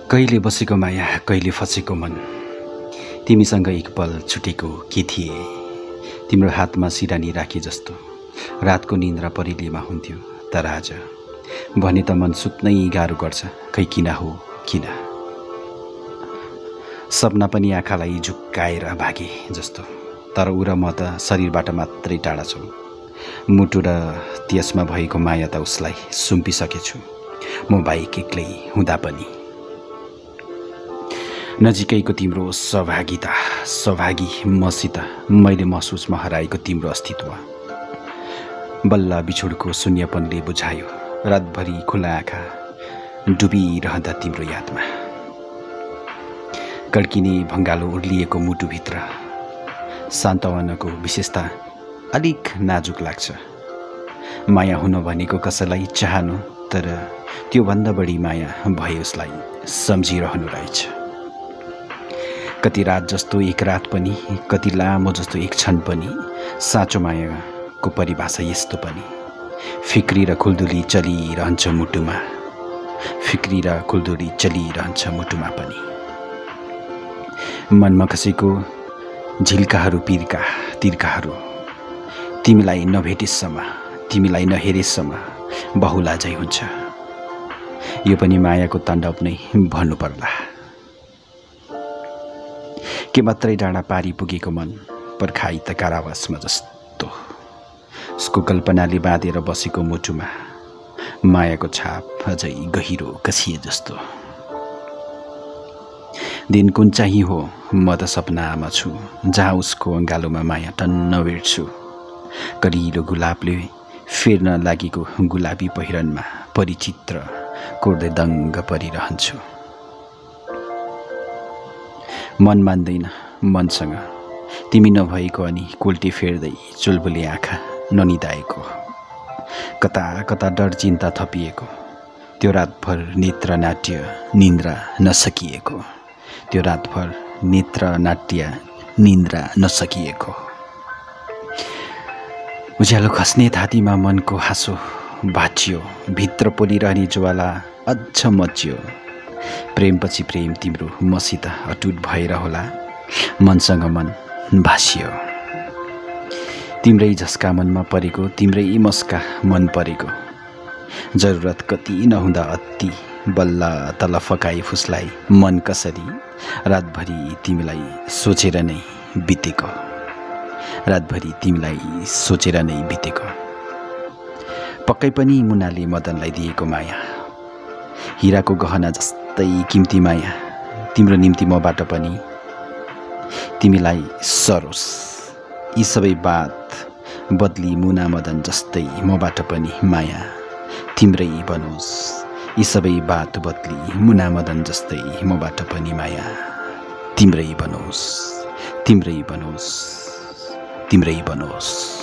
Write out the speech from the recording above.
कहिले बसेको माया कहिले फसेको मन तिमीसँग एक पल छुटेको के थिए तिम्रो हातमा सिरानी राखे जस्तो रातको निन्द्रा परिलेमा हुन्थ्यो तर आज भने त मन सुत्नै गाह्रो गर्छ खै किन हो किन सपना पनि आँखालाई झुक्काएर भागे जस्तो तर उ र म त शरीरबाट मात्रै टाढा छु मुटु र त्यसमा भएको माया त उसलाई सुम्पिसकेछु म बाहेक एक्लै हुँदा पनि नजिकैको तिम्रो सहभागी मसित मैले महसुसमा हराएको तिम्रो अस्तित्व बल्ल बिछोडको शून्यपनले बुझायो रातभरि खुला आँखा डुबिरहँदा तिम्रो यादमा कड्किने भङ्गालो उर्लिएको मुटुभित्र सान्तवनको विशेषता अलिक नाजुक लाग्छ माया हुन भनेको कसैलाई चाहनु तर त्योभन्दा बढी माया भए उसलाई सम्झिरहनु रहेछ कति रात जस्तो एक रात पनि कति लामो जस्तो एक क्षण पनि साँचो मायाको परिभाषा यस्तो पनि फिक्री र खुल्दुली चलिरहन्छ मुटुमा पनि मनमा खसेको झिल्काहरू पीरका तिर्काहरू तिमीलाई नभेटेसम्म तिमीलाई नहेरेसम्म बहुला झै हुन्छ यो पनि मायाको ताण्डव नै भन्नुपर्ला के मात्रै डाँडा पारी पुगेको मन पर्खाइ त कारावासमा जस्तो उसको कल्पनाले बाँधेर बसेको मुटुमा मायाको छाप अझै गहिरो कसिए जस्तो दिन कुन चाहिँ हो म त सपनामा छु जहाँ उसको अँगालोमा माया टन्न भेट्छु करिलो गुलाबले फेर्न लागेको गुलाबी पहिरनमा परिचित्र कोर्दै दङ्ग परिरहन्छु मन मान्दैन मनसँग तिमी नभएको अनि कोल्टी फेर्दै चुलबुले आँखा ननिदाएको कता कता डर चिन्ता थपिएको त्यो रातभर नेत्र नाट्य निन्द्रा नसकिएको उज्यालो खस्ने थातीमा मनको हाँसो भाँचियो भित्र पोलिरहने ज्वाला अझ मच्यो प्रेमपछि प्रेम तिम्रो मसित अटुट भएर होला मनसँग मन भाँसियो तिम्रै झस्का मनमा परेको तिम्रै मस्का मन परेको जरुरत कति नहुँदा अति बल्ल तल फकाई फुस्लाई मन कसरी रातभरि तिमीलाई सोचेर नै बितेको पक्कै पनि मुनाले मदनलाई दिएको माया हिराको गहना जस्तै किम्ती माया तिम्रो निम्ति मबाट पनि तिमीलाई सरोस् यी सबै बात बदली मुना मदन जस्तै मबाट पनि माया तिम्रै बनोस् यी सबै बात बदली मुना मदन जस्तै मबाट पनि माया तिम्रै बनोस्